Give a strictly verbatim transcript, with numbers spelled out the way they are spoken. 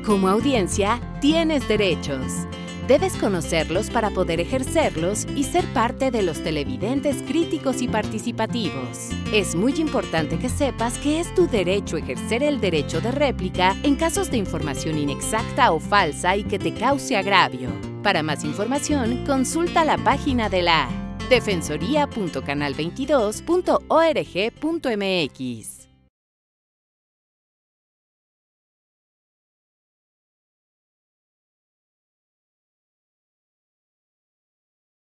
Como audiencia, tienes derechos. Debes conocerlos para poder ejercerlos y ser parte de los televidentes críticos y participativos. Es muy importante que sepas que es tu derecho ejercer el derecho de réplica en casos de información inexacta o falsa y que te cause agravio. Para más información, consulta la página de la defensoría punto canal veintidós punto org punto mx.